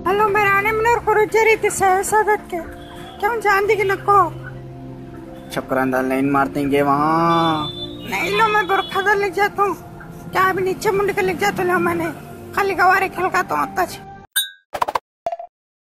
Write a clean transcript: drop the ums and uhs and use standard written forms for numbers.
Hello मेराने Manor को रुचरी थी सादत के क्यों जान दी कि नको छपकरांदा लाइन मारतेंगे वहाँ। नहीं लो मैं बुरखा लिख जाता हूँ क्या अभी नीचे मुंड के लिख जाता हूँ मैंने खाली गवारे खेल का तो आता